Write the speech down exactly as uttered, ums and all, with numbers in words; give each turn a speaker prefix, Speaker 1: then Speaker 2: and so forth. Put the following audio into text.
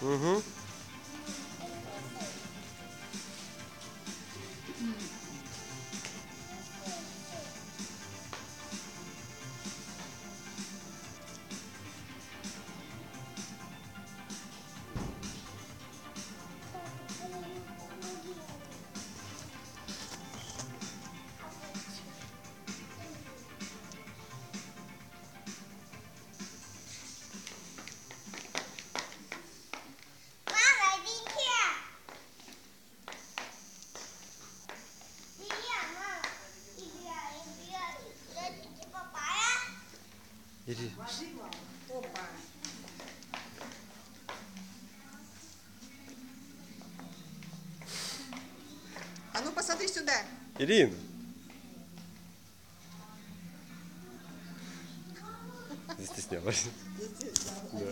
Speaker 1: Угу. Иди.
Speaker 2: Опа. А ну посмотри сюда.
Speaker 1: Ирин. Застеснялась.
Speaker 2: Здесь, да.